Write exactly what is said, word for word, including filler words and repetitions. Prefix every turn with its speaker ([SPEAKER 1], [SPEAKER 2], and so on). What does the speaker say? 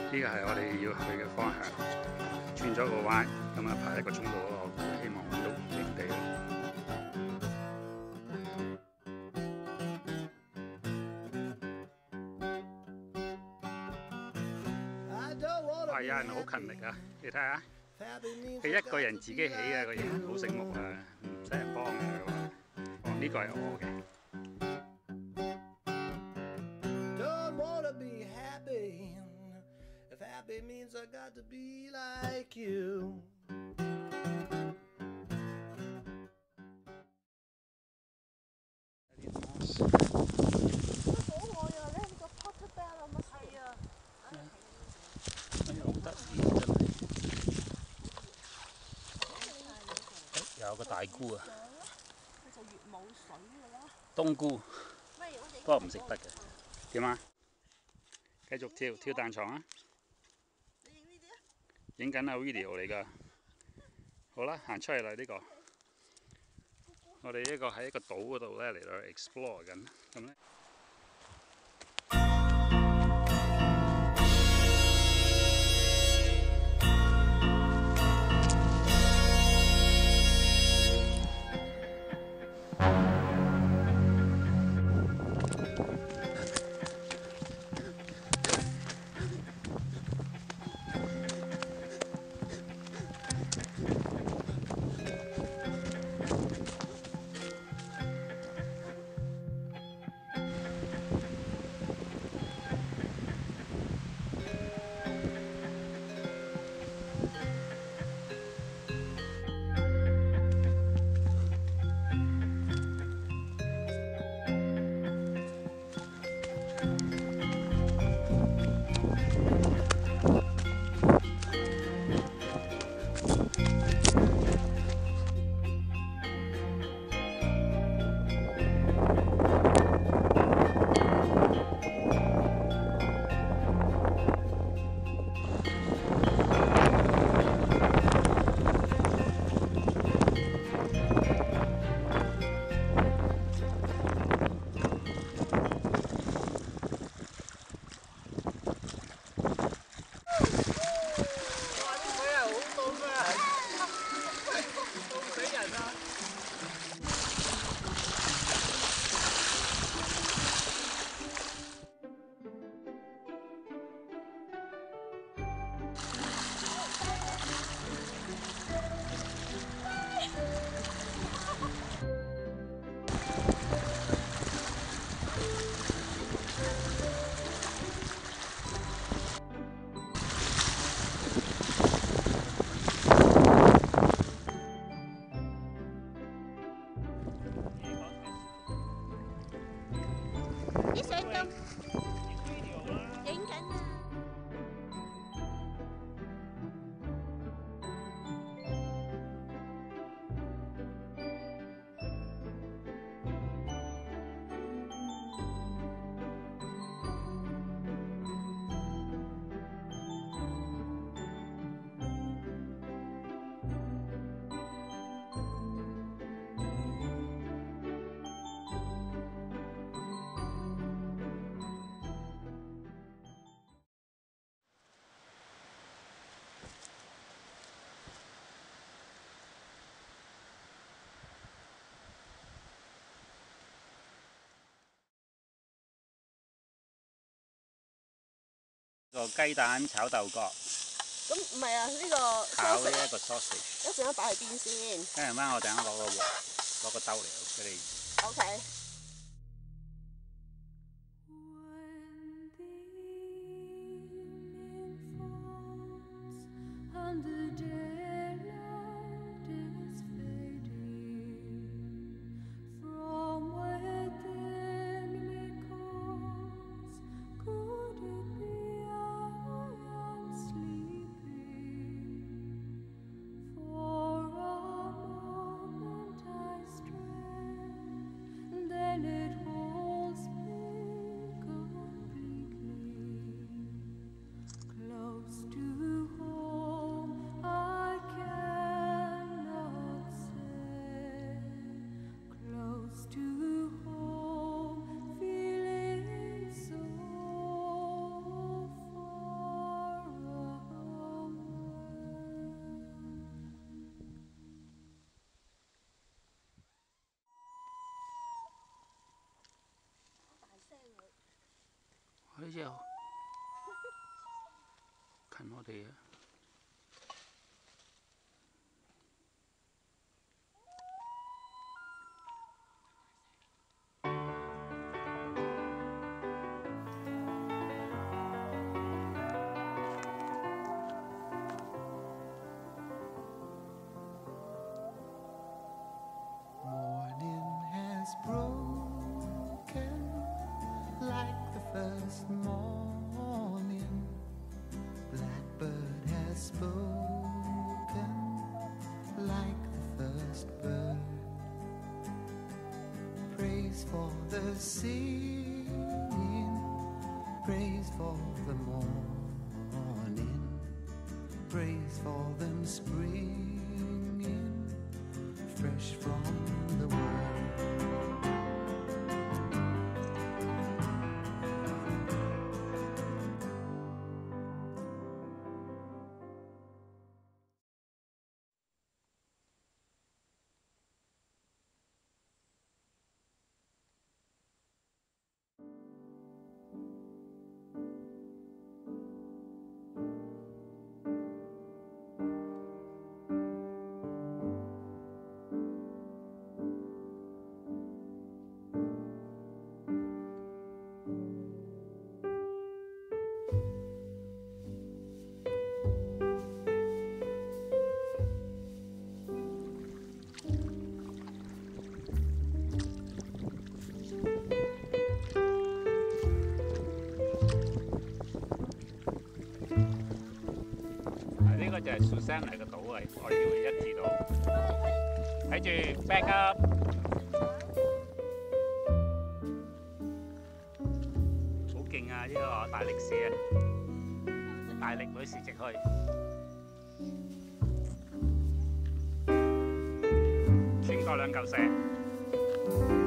[SPEAKER 1] 呢個係我哋要去嘅方向，轉咗個彎，咁啊排一個鐘度，我估希望揾到營地。係有人好勤力啊！你睇下，佢一個人自己起啊，個營好醒目啊，唔使人幫嘅佢話。哦，呢個係我嘅。
[SPEAKER 2] Happy means I got to be like you.
[SPEAKER 3] 好可愛啊！你係個 portobello 啊？乜係啊？
[SPEAKER 1] 哎呀，好得意真係！有個大菇啊！
[SPEAKER 3] 佢就越冇水㗎啦。
[SPEAKER 1] 冬菇，不過唔食得嘅。點啊？繼續跳跳彈床啊！ 影緊啊 video 嚟㗎，好啦，行出去啦呢個，我哋呢個喺一個島嗰度咧嚟到 explore 緊，咁咧。
[SPEAKER 3] 啲相咁影緊啊！
[SPEAKER 1] 個雞蛋炒豆角。
[SPEAKER 3] 咁唔係啊，呢個
[SPEAKER 1] 炒呢一個 sausage。
[SPEAKER 3] 一陣間擺喺邊先？
[SPEAKER 1] 跟住翻我陣間攞個鑊，攞個兜嚟俾你。
[SPEAKER 3] O K。
[SPEAKER 4] For a moment I strayed.
[SPEAKER 1] 呢隻近我哋啊！
[SPEAKER 2] First morning, blackbird has spoken like the first bird. Praise for the singing, praise for the morning, praise for them springing fresh from the world.
[SPEAKER 1] 呢個就係 Susan 嚟嘅島嚟，我哋叫佢一字島。睇住 back up， 好勁啊！呢個大力士啊，大力女士直去。穿過兩嚿石。